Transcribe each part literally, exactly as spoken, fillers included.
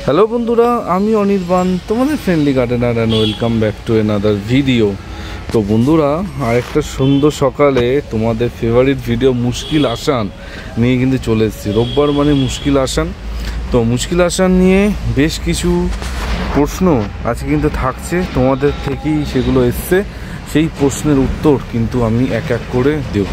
Hello বন্ধুরা, আমি অনির্বাণ, তোমাদের friendly gardener, and welcome back to another video. তো বন্ধুরা, আরেকটা সুন্দর সকালে তোমাদের ফেভারিট ভিডিও মুশকিল আসান নিয়ে কিন্তু চলে এসেছি। রোববার মানে মুশকিল আসান। তো মুশকিল আসান নিয়ে বেশ কিছু প্রশ্ন আজকে কিন্তু থাকছে, তোমাদের থেকেই সেগুলো এসছে। সেই প্রশ্নের উত্তর কিন্তু আমি এক এক করে দেব।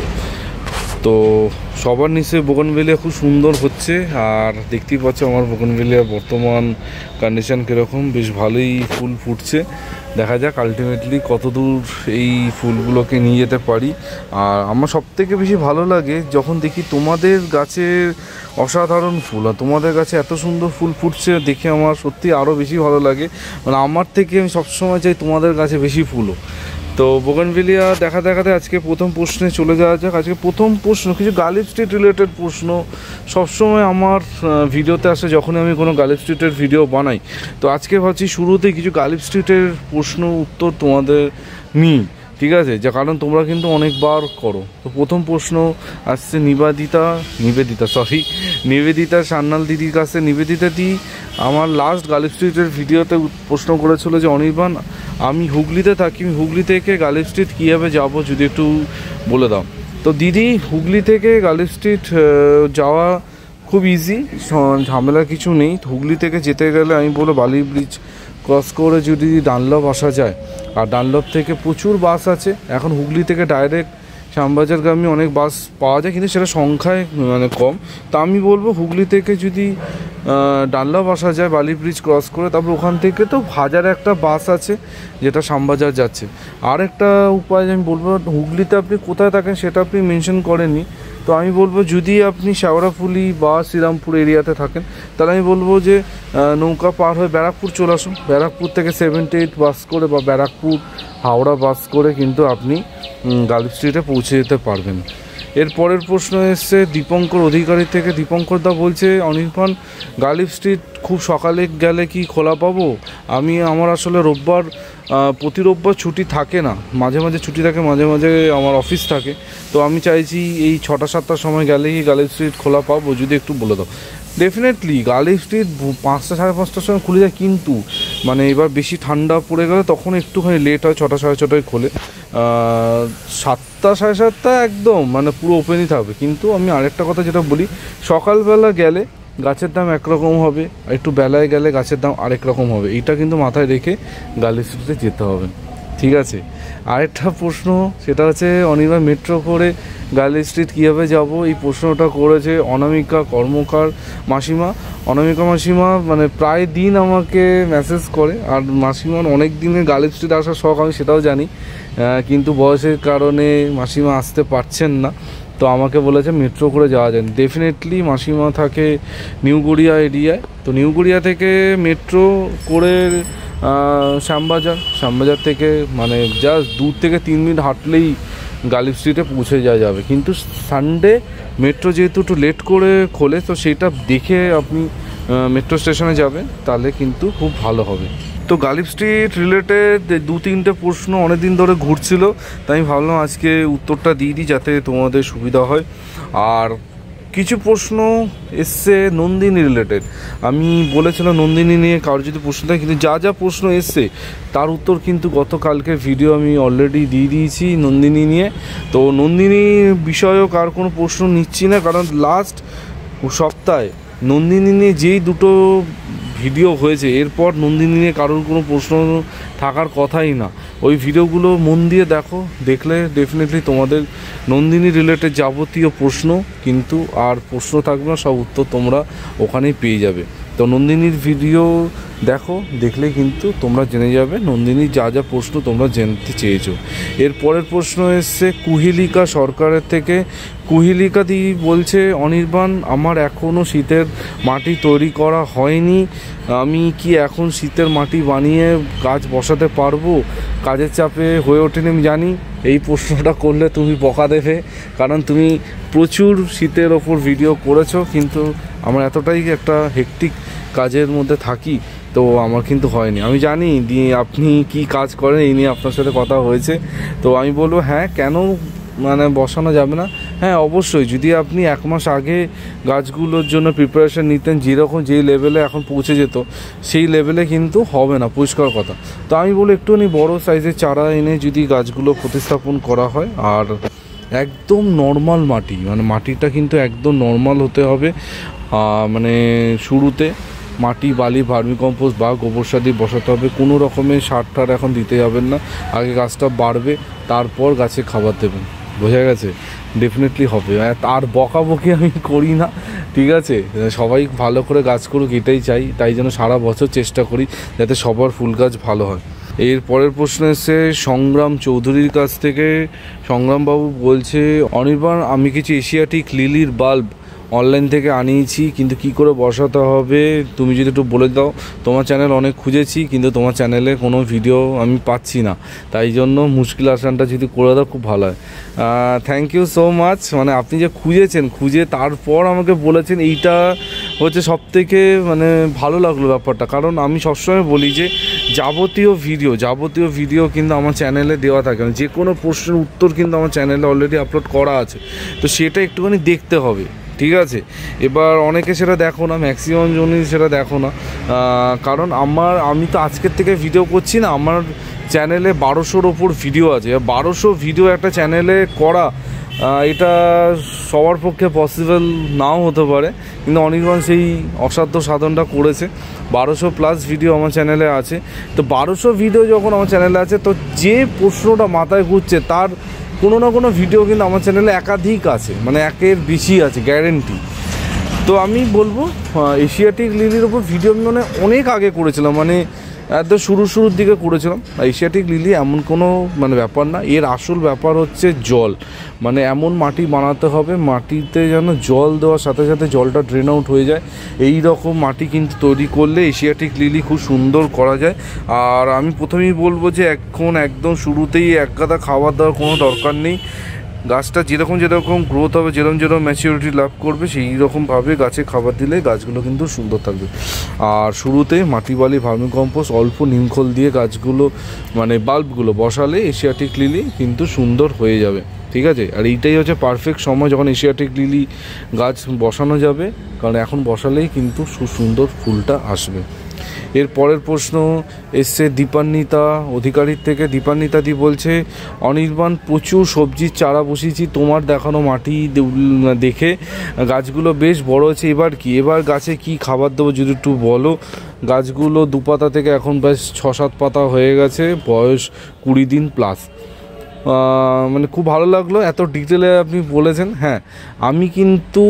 তো সবার নিচে বোগনভেলিয়া খুব সুন্দর হচ্ছে, আর দেখতেই পাচ্ছ আমার বোগনভেলিয়া বর্তমান কন্ডিশন কীরকম, বেশ ভালোই ফুল ফুটছে। দেখা যাক আলটিমেটলি কতদূর এই ফুলগুলোকে নিয়ে যেতে পারি। আর আমার সবথেকে বেশি ভালো লাগে যখন দেখি তোমাদের গাছের অসাধারণ ফুল, আর তোমাদের গাছে এত সুন্দর ফুল ফুটছে দেখে আমার সত্যি আরও বেশি ভালো লাগে। মানে আমার থেকে আমি সবসময় চাই তোমাদের গাছে বেশি ফুলও। তো বোগনভেলিয়া দেখা দেখাতে আজকে প্রথম প্রশ্নে চলে যাওয়া যাক। আজকে প্রথম প্রশ্ন কিছু গালিব স্ট্রিট রিলেটেড প্রশ্ন সবসময় আমার ভিডিওতে আসে যখনই আমি কোনো গালিব স্ট্রিটের ভিডিও বানাই। তো আজকে ভাবছি শুরুতেই কিছু গালিব স্ট্রিটের প্রশ্ন উত্তর তোমাদের নিই, ঠিক আছে? যা কারণ তোমরা কিন্তু অনেকবার করো। তো প্রথম প্রশ্ন আসছে নিবেদিতা নিবেদিতা সরি নিবেদিতা সান্যাল দিদির কাছে। নিবেদিতা দি আমার লাস্ট গালিব স্ট্রিটের ভিডিওতে প্রশ্ন করেছিল যে অনির্বাণ, আমি হুগলিতে থাকি, আমি হুগলি থেকে গালিব স্ট্রিট কীভাবে যাবো যদি একটু বলে দাও। তো দিদি, হুগলি থেকে গালিব স্ট্রিট যাওয়া খুব ইজি, ঝামেলা কিছু নেই। হুগলি থেকে যেতে গেলে আমি বলবো বালি ব্রিজ ক্রস করে যদি ডানলপ আসা যায়, আর ডানলপ থেকে প্রচুর বাস আছে। এখন হুগলি থেকে ডাইরেক্ট শ্যামবাজারগামী অনেক বাস পাওয়া যায়, কিন্তু সেটা সংখ্যায় মানে কম। তা আমি বলবো হুগলি থেকে যদি ডানলপ আসা যায় বালি ব্রিজ ক্রস করে, তারপর ওখান থেকে তো হাজার একটা বাস আছে যেটা শ্যামবাজার যাচ্ছে। আর একটা উপায় আমি বলবো, হুগলিতে আপনি কোথায় থাকেন সেটা আপনি মেনশন করেননি। তো আমি বলবো যদি আপনি শেওড়াফুলি বা শ্রীরামপুর এরিয়াতে থাকেন, তাহলে আমি বলবো যে নৌকা পার হয়ে ব্যারাকপুর চলে আসুন। ব্যারাকপুর থেকে সেভেন্টি এইট বাস করে বা ব্যারাকপুর হাওড়া বাস করে কিন্তু আপনি গালিব স্ট্রিটে পৌঁছে যেতে পারবেন। এর পরের প্রশ্ন এসছে দীপঙ্কর অধিকারী থেকে। দীপঙ্কর দা বলছে অনির্বাণ, গালিব স্ট্রিট খুব সকালে গেলে কি খোলা পাবো? আমি আমার আসলে রোববার প্রতি রোববার ছুটি থাকে না, মাঝে মাঝে ছুটি থাকে, মাঝে মাঝে আমার অফিস থাকে। তো আমি চাইছি এই ছটা সাতটার সময় গেলে কি গালিব স্ট্রিট খোলা পাবো, যদি একটু বলে দাও। ডেফিনেটলি গালিব স্ট্রিট পাঁচটা সাড়ে পাঁচটার সময় খুলে যায়, কিন্তু মানে এবার বেশি ঠান্ডা পড়ে গেলে তখন একটুখানি লেট হয়, ছটা সাড়ে ছটায় খোলে। সাতটা সাড়ে সাতটা একদম মানে পুরো ওপেনই থাকবে। কিন্তু আমি আরেকটা কথা যেটা বলি, সকালবেলা গেলে গাছের দাম একরকম হবে, আর একটু বেলায় গেলে গাছের দাম আরেক রকম হবে। এইটা কিন্তু মাথায় রেখে গালিব স্ট্রিটে যেতে হবে, ঠিক আছে? আরেকটা প্রশ্ন সেটা হচ্ছে অনির্বাণ, মেট্রো করে গালিব স্ট্রিট কীভাবে যাবো? এই প্রশ্নটা করেছে অনামিকা কর্মকার মাসিমা। অনামিকা মাসিমা মানে প্রায় দিন আমাকে মেসেজ করে, আর মাসিমার অনেক দিনের গালিব স্ট্রিট আসার শখ আমি সেটাও জানি, কিন্তু বয়সের কারণে মাসিমা আসতে পারছেন না। তো আমাকে বলেছে মেট্রো করে যাওয়া যায়। ডেফিনেটলি মাসিমা থাকে নিউ গড়িয়া এরিয়ায়। তো নিউ গড়িয়া থেকে মেট্রো করে শ্যামবাজার, শ্যামবাজার থেকে মানে জাস্ট দূর থেকে তিন মিনিট হাঁটলেই গালিব স্ট্রিটে পৌঁছে যাওয়া যাবে। কিন্তু সানডে মেট্রো যেহেতু একটু লেট করে খোলে, তো সেটা দেখে আপনি মেট্রো স্টেশনে যাবেন, তাহলে কিন্তু খুব ভালো হবে। তো গালিব স্ট্রিট রিলেটেড দু তিনটে প্রশ্ন অনেক দিন ধরে ঘুরছিল, তাই আমি ভাবলাম আজকে উত্তরটা দিয়ে দিই যাতে তোমাদের সুবিধা হয়। আর কিছু প্রশ্ন এসছে নন্দিনী রিলেটেড। আমি বলেছিলাম নন্দিনী নিয়ে কারোর যদি প্রশ্ন থাকে, কিন্তু যা যা প্রশ্ন এসছে তার উত্তর কিন্তু গতকালকের ভিডিও আমি অলরেডি দিয়ে দিয়েছি নন্দিনী নিয়ে। তো নন্দিনী বিষয়েও কার কোনো প্রশ্ন নিচ্ছি না, কারণ লাস্ট সপ্তাহে নন্দিনী নিয়ে যেই দুটো ভিডিও হয়েছে, এরপর নন্দিনী নিয়ে কারোর কোনো প্রশ্ন থাকার কথাই না। ওই ভিডিওগুলো মন দিয়ে দেখো, দেখলে ডেফিনেটলি তোমাদের নন্দিনী রিলেটেড যাবতীয় প্রশ্ন কিন্তু আর প্রশ্ন থাকবে না, সব উত্তর তোমরা ওখানেই পেয়ে যাবে। তো নন্দিনীর ভিডিও দেখো, দেখলে কিন্তু তোমরা জেনে যাবে নন্দিনীর যা যা প্রশ্ন তোমরা জানতে চেয়েছো। এর পরের প্রশ্ন এসছে কুহিলিকা সরকারের থেকে। কুহিলিকা দি বলছে অনির্বাণ, আমার এখনও শীতের মাটি তৈরি করা হয়নি, আমি কি এখন শীতের মাটি বানিয়ে গাছ বসাতে পারবো? কাজের চাপে হয়ে ওঠেনি আমি জানি। এই প্রশ্নটা করলে তুমি বকা দেবে, কারণ তুমি প্রচুর শীতের ওপর ভিডিও করেছো, কিন্তু আমার এতটাই একটা হেক্টিক কাজের মধ্যে থাকি, তো আমার কিন্তু হয়নি। আমি জানি দিয়ে আপনি কি কাজ করেন এই নিয়ে আপনার সাথে কথা হয়েছে। তো আমি বলবো হ্যাঁ, কেন মানে বসানো যাবে না। হ্যাঁ অবশ্যই যদি আপনি এক মাস আগে গাছগুলোর জন্য প্রিপারেশান নিতেন, যেরকম যেই লেভেলে এখন পৌঁছে যেত সেই লেভেলে কিন্তু হবে না, পরিষ্কার কথা। তো আমি বলি একটুখানি বড়ো সাইজের চারা এনে যদি গাছগুলো প্রতিস্থাপন করা হয়, আর একদম নর্মাল মাটি, মানে মাটিটা কিন্তু একদম নর্মাল হতে হবে। মানে শুরুতে মাটি, বালি, ভার্মিকম্পোস্ট বা গোবর সার দিয়ে বসাতে হবে। কোনো রকমের সার টার এখন দিতে যাবেন না, আগে গাছটা বাড়বে তারপর গাছে খাবার দেবেন, বোঝা গেছে? ডেফিনেটলি হবে। আর বকাবকি আমি করি না, ঠিক আছে? সবাই ভালো করে গাছ করুক এটাই চাই, তাই জন্য সারা বছর চেষ্টা করি যাতে সবার ফুল গাছ ভালো হয়। এর পরের প্রশ্ন এসছে সংগ্রাম চৌধুরীর কাছ থেকে। সংগ্রামবাবু বলছে, অনির্বাণ আমি কিছু এশিয়াটিক লিলির বাল্ব অনলাইন থেকে আনিয়েছি, কিন্তু কি করে বসাতে হবে তুমি যদি একটু বলে দাও। তোমার চ্যানেল অনেক খুঁজেছি কিন্তু তোমার চ্যানেলে কোনো ভিডিও আমি পাচ্ছি না, তাই জন্য মুশকিল আসানটা যদি করে দাও খুব ভালো হয়। Thank you so much. মানে আপনি যে খুঁজেছেন, খুঁজে তারপর আমাকে বলেছেন, এইটা হচ্ছে সবথেকে মানে ভালো লাগলো ব্যাপারটা। কারণ আমি সবসময় বলি যে যাবতীয় ভিডিও যাবতীয় ভিডিও কিন্তু আমার চ্যানেলে দেওয়া থাকে না, যে কোনো প্রশ্নের উত্তর কিন্তু আমার চ্যানেলে অলরেডি আপলোড করা আছে, তো সেটা একটুখানি দেখতে হবে, ঠিক আছে? এবার অনেকে সেটা দেখো না, ম্যাক্সিমাম জনই সেটা দেখো না, কারণ আমার আমি তো আজকের থেকে ভিডিও করছি না, আমার চ্যানেলে বারোশোর ওপর ভিডিও আছে। বারোশো ভিডিও একটা চ্যানেলে করা এটা সবার পক্ষে পসিবল নাও হতে পারে, কিন্তু অনির্বাণ সেই অসাধ্য সাধনটা করেছে। বারোশো প্লাস ভিডিও আমার চ্যানেলে আছে। তো বারোশো ভিডিও যখন আমার চ্যানেলে আছে, তো যে প্রশ্নটা মাথায় ঘুরছে তার কোনো না কোনো ভিডিও কিন্তু আমার চ্যানেলে একাধিক আছে, মানে একের বেশি আছে, গ্যারেন্টি। তো আমি বলবো এশিয়াটিক লিলির ওপর ভিডিও আমি মানে অনেক আগে করেছিলাম, মানে একদম শুরু শুরুর দিকে করেছিলাম। এশিয়াটিক লিলি এমন কোনো মানে ব্যাপার না, এর আসল ব্যাপার হচ্ছে জল। মানে এমন মাটি বানাতে হবে, মাটিতে যেন জল দেওয়ার সাথে সাথে জলটা ড্রেন আউট হয়ে যায়, এই রকম মাটি কিন্তু তৈরি করলে এশিয়াটিক লিলি খুব সুন্দর করা যায়। আর আমি প্রথমেই বলবো যে এখন একদম শুরুতেই এক গাদা খাবার দেওয়ার কোনো দরকার নেই। গাছটা যেরকম যেরকম গ্রোথ হবে, যেরকম যেরকম ম্যাচিউরিটি লাভ করবে, সেই রকমভাবে গাছে খাবার দিলে গাছগুলো কিন্তু সুন্দর থাকবে। আর শুরুতে মাটি, বালি, ভার্মিকম্পোস্ট, অল্প নিমখোল দিয়ে গাছগুলো মানে বাল্বগুলো বসালে এশিয়াটিক লিলি কিন্তু সুন্দর হয়ে যাবে, ঠিক আছে? আর এইটাই হচ্ছে পারফেক্ট সময় যখন এশিয়াটিক লিলি গাছ বসানো যাবে, কারণ এখন বসালেই কিন্তু সুন্দর ফুলটা আসবে। এর পরের প্রশ্ন এসছে দীপান্বিতা অধিকারীর থেকে। দীপান্বিতা দি বলছে, অনির্বাণ প্রচুর সবজির চারা বসিয়েছি, তোমার দেখানো মাটি দেখে গাছগুলো বেশ বড় হয়েছে, এবার কি এবার গাছে কি খাবার দেবো যদি একটু বলো। গাছগুলো দু পাতা থেকে এখন বেশ ছ সাত পাতা হয়ে গেছে, বয়স কুড়ি দিন প্লাস। মানে খুব ভালো লাগলো এত ডিটেলে আপনি বলেছেন। হ্যাঁ, আমি কিন্তু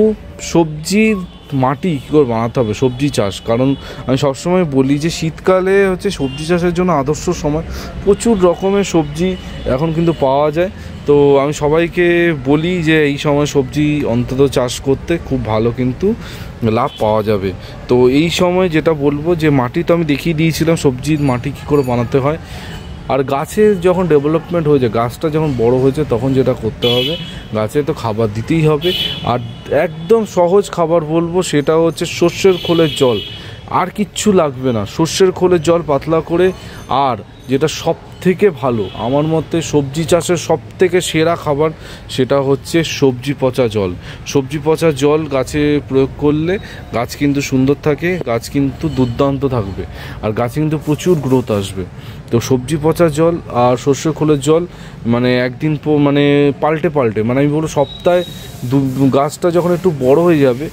সবজির মাটি কী করে বানাতে হবে, সবজি চাষ, কারণ আমি সবসময় বলি যে শীতকালে হচ্ছে সবজি চাষের জন্য আদর্শ সময়, প্রচুর রকমের সবজি এখন কিন্তু পাওয়া যায়। তো আমি সবাইকে বলি যে এই সময় সবজি অন্তত চাষ করতে খুব ভালো কিন্তু লাভ পাওয়া যাবে। তো এই সময় যেটা বলবো যে মাটি তো আমি দেখিয়ে দিয়েছিলাম সবজির মাটি কী করে বানাতে হয়। আর গাছের যখন ডেভেলপমেন্ট হয়েছে, গাছটা যখন বড় হয়েছে, তখন যেটা করতে হবে, গাছে তো খাবার দিতেই হবে। আর একদম সহজ খাবার বলবো, সেটা হচ্ছে সর্ষের খোলের জল, আর কিচ্ছু লাগবে না। সর্ষের খোলের জল পাতলা করে, আর যেটা সব থেকে ভালো আমার মতে সবজি চাষের সব থেকে সেরা খাবার, সেটা হচ্ছে সবজি পচা জল। সবজি পচা জল গাছে প্রয়োগ করলে গাছ কিন্তু সুন্দর থাকে, গাছ কিন্তু দুর্দান্ত থাকবে, আর গাছে কিন্তু প্রচুর গ্রোথ আসবে। তো সবজি পচা জল আর সর্ষের খোলের জল মানে একদিন মানে পাল্টে পাল্টে মানে আমি বলবো সপ্তাহে দু গাছটা যখন একটু বড় হয়ে যাবে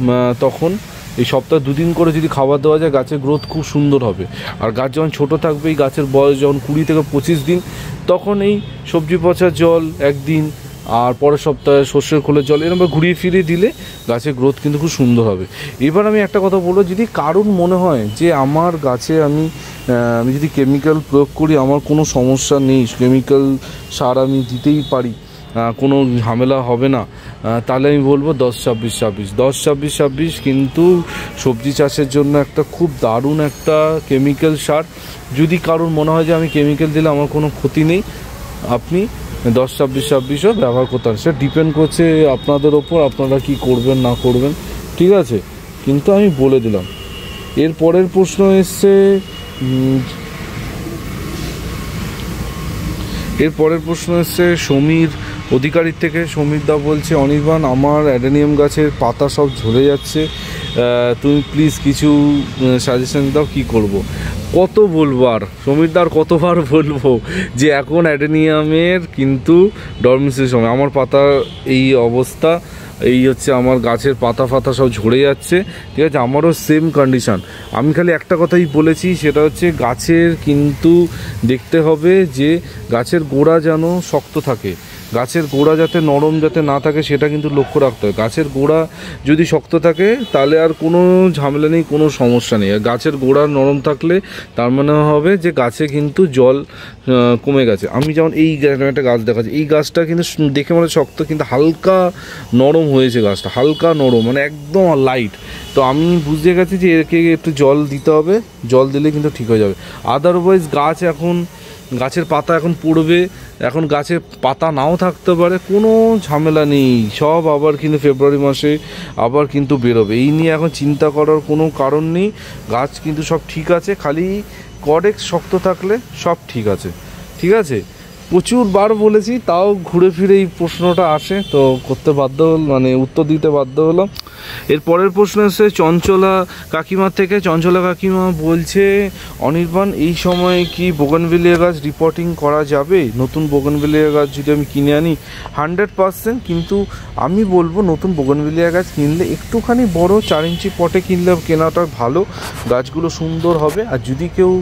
তখন এই সপ্তাহে দুদিন করে যদি খাবার দেওয়া যায়, গাছের গ্রোথ খুব সুন্দর হবে। আর গাছ যখন ছোটো থাকবে, এই গাছের বয়স যখন কুড়ি থেকে পঁচিশ দিন, তখন এই সবজি পচা জল একদিন আর পরের সপ্তাহে সর্ষের খোলের জল এরকম ঘুরিয়ে ফিরিয়ে দিলে গাছের গ্রোথ কিন্তু খুব সুন্দর হবে। এবার আমি একটা কথা বলবো, যদি কারুর মনে হয় যে আমার গাছে আমি আমি যদি কেমিক্যাল প্রয়োগ করি আমার কোনো সমস্যা নেই, কেমিক্যাল সার আমি দিতেই পারি, কোনো ঝামেলা হবে না, তাহলে আমি বলবো দশ ছাব্বিশ ছাব্বিশ দশ ছাব্বিশ ছাব্বিশ কিন্তু সবজি চাষের জন্য একটা খুব দারুণ একটা কেমিক্যাল সার। যদি কারোর মনে হয় যে আমি কেমিক্যাল দিলে আমার কোনো ক্ষতি নেই, আপনি দশ ছাব্বিশ ছাব্বিশও ব্যবহার করতে পারেন। সেটা ডিপেন্ড করছে আপনাদের ওপর, আপনারা কি করবেন না করবেন, ঠিক আছে? কিন্তু আমি বলে দিলাম। এর পরের প্রশ্ন এসছে এর পরের প্রশ্ন এসছে সমীর অধিকারীর থেকে সমীর দা বলছে, অনির্বাণ আমার অ্যাডেনিয়াম গাছের পাতা সব ঝরে যাচ্ছে, তুমি প্লিজ কিছু সাজেশন দাও, কী করব। কত বলবো আর সমীর দা, আর কতবার বলবো যে এখন অ্যাডেনিয়ামের কিন্তু ডরমেন্সির সময়। আমার পাতা এই অবস্থা, এই হচ্ছে আমার গাছের পাতা ফাতা সব ঝরে যাচ্ছে, ঠিক আছে। আমারও সেম কন্ডিশান। আমি খালি একটা কথাই বলেছি, সেটা হচ্ছে গাছের কিন্তু দেখতে হবে যে গাছের গোড়া যেন শক্ত থাকে, গাছের গোড়া যাতে নরম যাতে না থাকে সেটা কিন্তু লক্ষ্য রাখতে হবে। গাছের গোড়া যদি শক্ত থাকে তাহলে আর কোনো ঝামেলা নেই, কোনো সমস্যা নেই। আর গাছের গোড়া নরম থাকলে তার মানে হবে যে গাছে কিন্তু জল কমে গেছে। আমি যেমন এই একটা গাছ দেখাচ্ছি, এই গাছটা কিন্তু দেখে মানে শক্ত, কিন্তু হালকা নরম হয়েছে গাছটা, হালকা নরম, মানে একদম লাইট। তো আমি বুঝতে গেছি যে একে একটু জল দিতে হবে, জল দিলে কিন্তু ঠিক হয়ে যাবে। আদারওয়াইজ গাছ এখন, গাছের পাতা এখন পড়বে, এখন গাছের পাতা নাও থাকতে পারে, কোনো ঝামেলা নেই, সব আবার কিন্তু ফেব্রুয়ারি মাসে আবার কিন্তু বেরোবে। এই নিয়ে এখন চিন্তা করার কোনো কারণ নেই, গাছ কিন্তু সব ঠিক আছে, খালি কডেক্স শক্ত থাকলে সব ঠিক আছে, ঠিক আছে। প্রচুর বার বলেছি, তাও ঘুরে ফিরে এই প্রশ্নটা আসে, তো করতে বাধ্য হল, মানে উত্তর দিতে বাধ্য হলাম। এর পরের প্রশ্ন এসে চঞ্চলা কাকিমার থেকে। চঞ্চলা কাকিমা বলছে, অনির্বাণ এই সময় কি বোগানভিলিয়া গাছ রিপোর্টিং করা যাবে? নতুন বোগানভিলিয়া গাছ যদি আমি কিনে আনি, হান্ড্রেড পারসেন্ট, কিন্তু আমি বলবো নতুন বোগানভিলিয়া গাছ কিনলে একটুখানি বড় চার ইঞ্চি পটে কিনলে কেনাটা ভালো, গাছগুলো সুন্দর হবে। আর যদি কেউ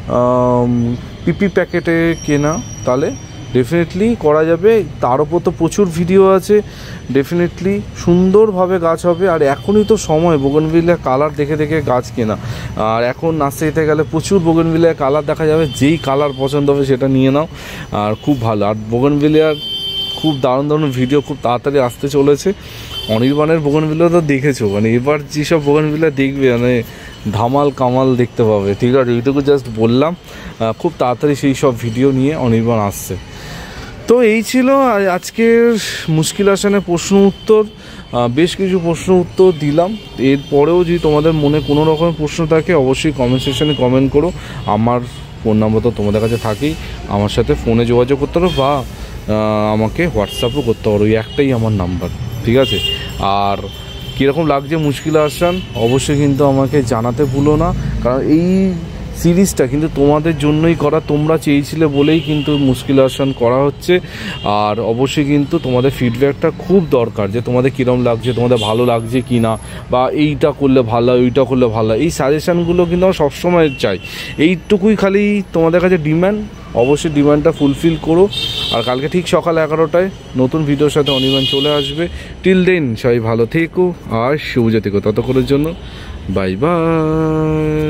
পিপি প্যাকেটে কেনা তাহলে ডেফিনেটলি করা যাবে, তার ওপর তো প্রচুর ভিডিও আছে, ডেফিনেটলি সুন্দরভাবে গাছ হবে। আর এখনই তো সময় বোগানভিলিয়া কালার দেখে দেখে গাছ কেনা, আর এখন নার্সারিতে গেলে প্রচুর বোগানভিলিয়া কালার দেখা যাবে, যেই কালার পছন্দ হবে সেটা নিয়ে নাও, আর খুব ভালো। আর বোগানভিলিয়ার খুব দারুণ দারুণ ভিডিও খুব তাড়াতাড়ি আসতে চলেছে। অনির্বাণের বোগানভিলিয়া তো দেখেছো, মানে এবার যেসব বোগানভিলিয়া দেখবে মানে ধামাল কামাল দেখতে পাবে, ঠিক আছে। এইটুকু জাস্ট বললাম, খুব তাড়াতাড়ি সেই সব ভিডিও নিয়ে অনির্বাণ আসছে। তো এই ছিল আজকের মুশকিল আসানের প্রশ্ন উত্তর, বেশ কিছু প্রশ্ন উত্তর দিলাম। এরপরেও যদি তোমাদের মনে কোনো রকম প্রশ্ন থাকে অবশ্যই কমেন্ট সেকশানে কমেন্ট করো। আমার ফোন নাম্বার তো তোমাদের কাছে থাকেই, আমার সাথে ফোনে যোগাযোগ করতে পারো বা আমাকে হোয়াটসঅ্যাপও করতে পারো, এই একটাই আমার নাম্বার, ঠিক আছে। আর কীরকম লাগছে মুশকিল আসান অবশ্যই কিন্তু আমাকে জানাতে ভুলো না, কারণ এই সিরিজটা কিন্তু তোমাদের জন্যই করা, তোমরা চেয়েছিলে বলেই কিন্তু মুশকিল আসান করা হচ্ছে। আর অবশ্যই কিন্তু তোমাদের ফিডব্যাকটা খুব দরকার, যে তোমাদের কীরকম লাগছে, তোমাদের ভালো লাগছে কি না, বা এইটা করলে ভালো, ওইটা করলে ভালো, এই সাজেশানগুলো কিন্তু আমরা সবসময় চাই। এইটুকুই খালি তোমাদের কাছে ডিম্যান্ড, অবশ্যই ডিমান্ডটা ফুলফিল করো। আর কালকে ঠিক সকাল এগারোটায় নতুন ভিডিওর সাথে অনির্বাণ চলে আসবে। টিল দেন সবাই ভালো থেকো আর সুবিধা থেকো, ততক্ষণের জন্য বাই বাই।